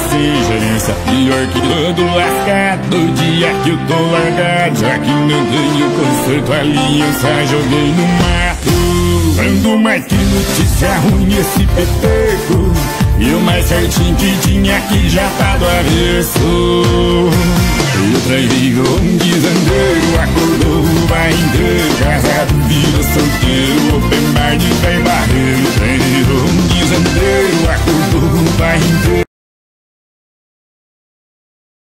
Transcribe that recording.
sem gerência, pior que todo lascado. Dia que eu tô largado, já que não tenho conserto, aliança joguei no mato. Quando mais que notícia ruim esse peteco, e o mais certinho que tinha aqui já tá do avesso. Eu traí um desandeiro, acordou o pai inteiro, casado, vida solteiro.